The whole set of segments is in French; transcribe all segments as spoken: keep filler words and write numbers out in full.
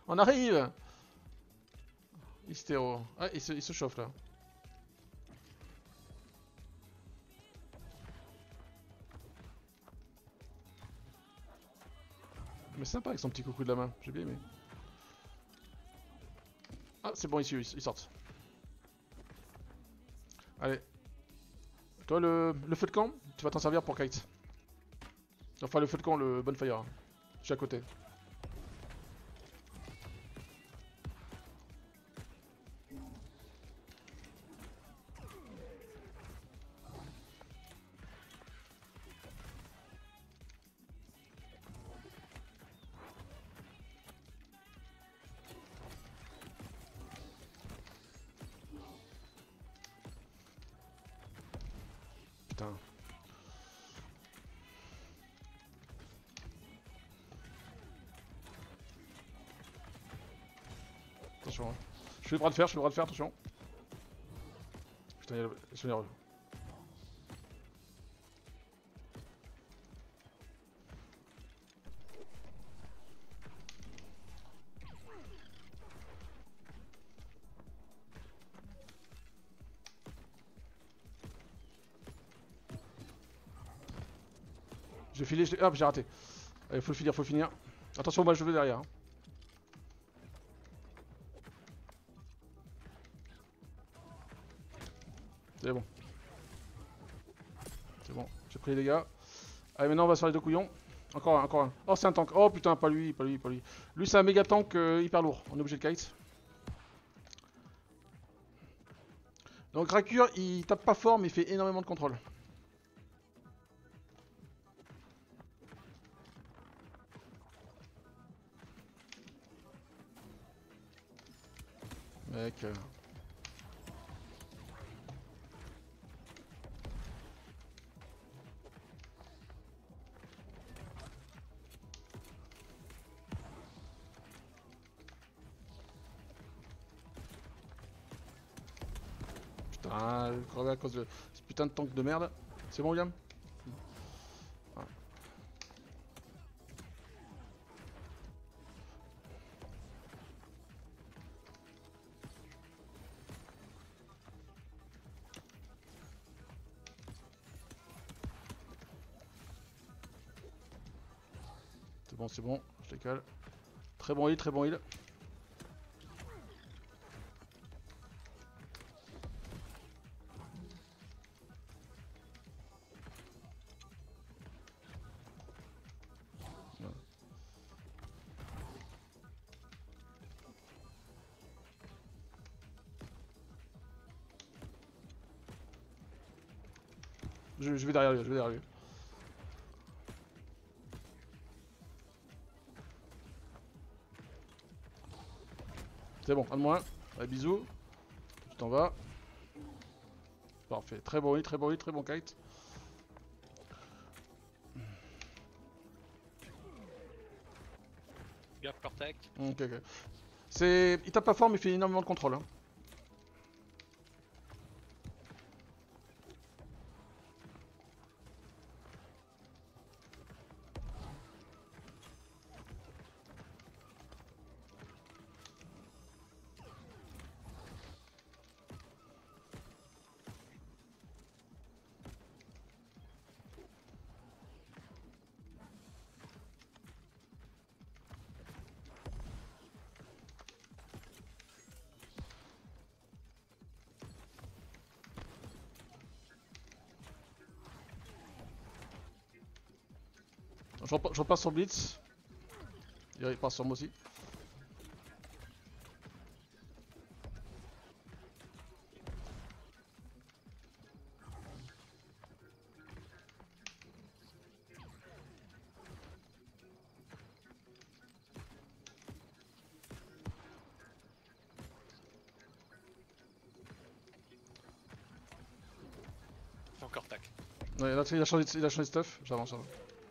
On arrive. Hystéro. Ah, il se, il se chauffe là. Mais sympa avec son petit coucou de la main, j'ai bien aimé. Ah, c'est bon, ici, ils sortent. Allez. Toi, le, le feu de camp, tu vas t'en servir pour kite. Enfin, le feu de camp, le bonfire. Je suis à côté. Putain. Attention. Hein. Je suis le bras de fer, je suis le bras de fer, attention. Putain, il y a le... Ils sont nerveux. J'ai filé, je... hop, j'ai raté. Allez, faut le finir, faut le finir. Attention, moi je vais derrière. Hein. C'est bon. C'est bon, j'ai pris les dégâts. Allez, maintenant on va se faire les deux couillons. Encore un, encore un. Oh, c'est un tank. Oh putain, pas lui, pas lui, pas lui. Lui, c'est un méga tank euh, hyper lourd. On est obligé de kite. Donc, Rakur, il tape pas fort, mais il fait énormément de contrôle. Mec. Euh... Putain, je crevais à cause de ce putain de tank de merde. C'est bon, William? Ah. C'est bon, c'est bon, je les cale. Très bon heal, très bon heal. Je, je vais derrière lui, je vais derrière lui. C'est bon, un de moins. Allez, bisous. Tu t'en vas. Parfait. Très bon hit, très bon hit, très bon kite. Gaffe, Cortec. Ok, ok. C'est... Il tape pas fort, mais il fait énormément de contrôle. Hein. Je, rep je repasse sur Blitz. Il passe sur moi aussi. Encore tac. Ouais, là, il a changé de, il a changé de stuff. J'avance, j'avance.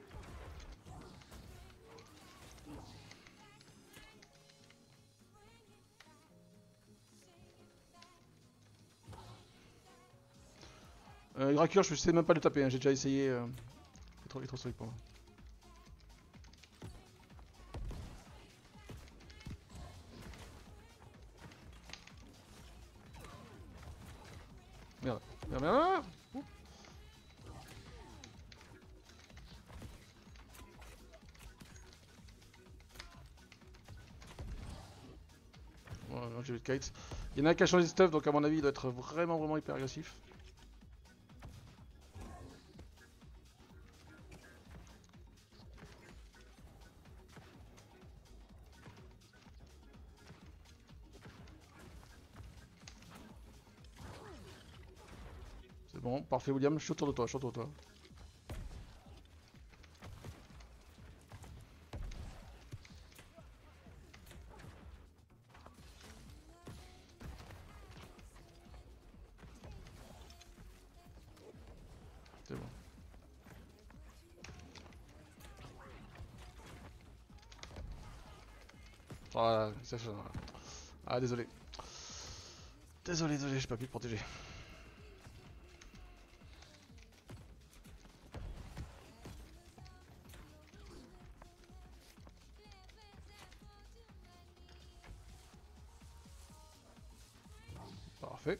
Euh, Grakur, je sais même pas le taper, hein. J'ai déjà essayé. Euh... Il est trop, il est trop solide pour moi. Merde, merde, merde. Oups. Voilà, j'ai vu le kite. Il y en a un qui a changé de stuff, donc à mon avis, il doit être vraiment, vraiment hyper agressif. C'est bon, parfait, William, je suis autour de toi, je suis autour de toi. C'est bon. Voilà, ça fait. Ah, désolé. Désolé, désolé, j'ai pas pu te protéger. Parfait.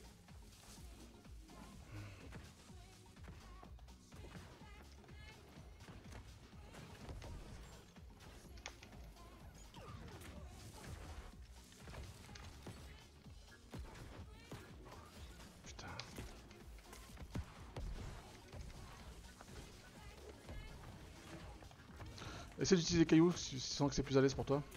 Putain. Essaye d'utiliser des cailloux si tu sens que c'est plus à l'aise pour toi.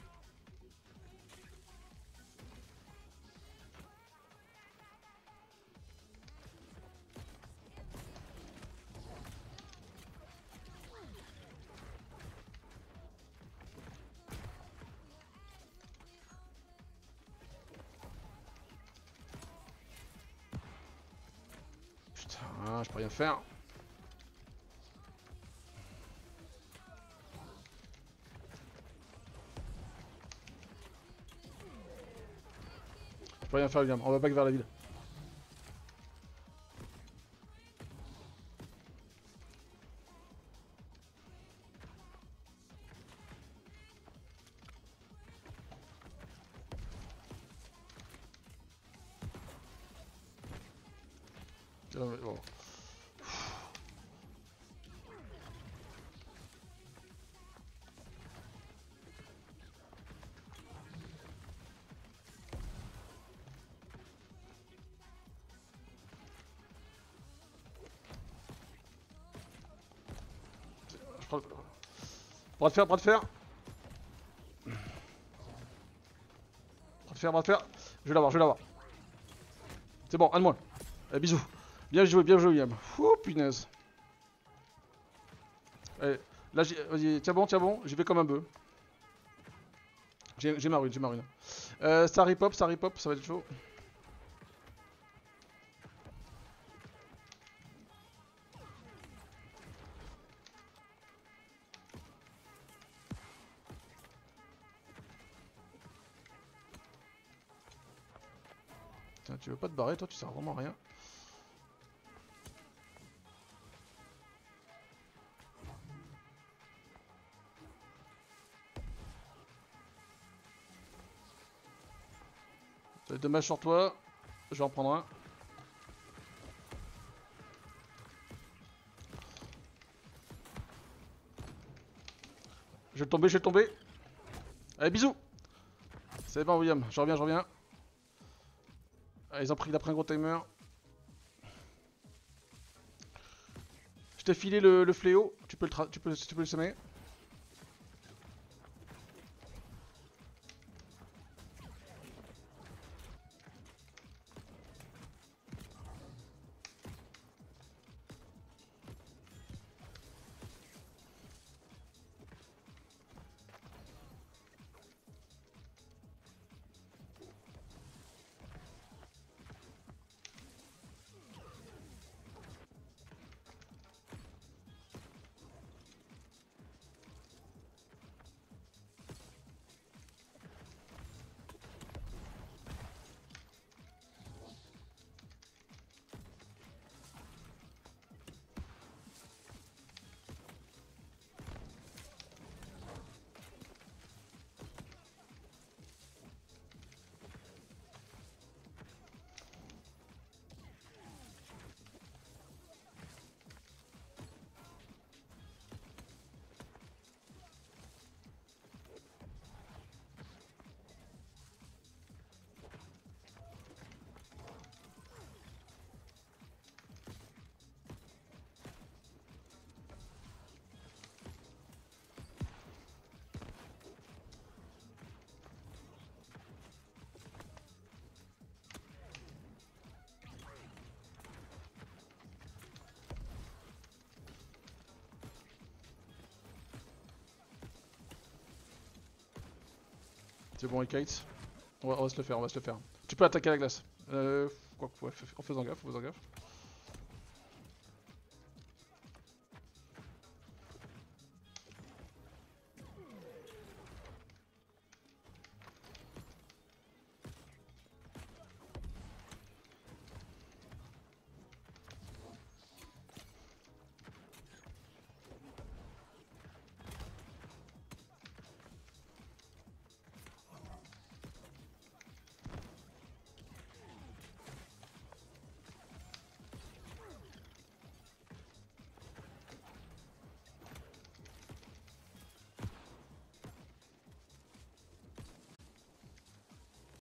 Putain, je peux rien faire. Je peux rien faire, William. On va back vers la ville. Bon. Je prends le... Bras de fer, bras de fer. Bras de fer, bras de fer. Je vais l'avoir, je vais l'avoir. C'est bon, un de moins. Allez, bisous. Bien joué, bien joué, William. Ouh, punaise. Allez, là, vas-y, tiens bon, tiens bon. J'y vais comme un bœuf. J'ai ma rune, j'ai ma rune. Euh, ça ripop, ça ripop, ça va être chaud. Tiens, tu veux pas te barrer, toi, tu sers vraiment à rien. T'as des dommages sur toi, je vais en prendre un. Je vais tomber, je vais tomber. Allez, bisous. C'est bon, William, je reviens, je reviens. Ah, ils ont pris, il a pris un gros timer. Je t'ai filé le, le fléau, tu peux le, tra tu peux, tu peux le semer. C'est bon, il kite. On va, on va se le faire, on va se le faire. Tu peux attaquer la glace. Euh, quoi, ouais, en faisant gaffe, en faisant gaffe.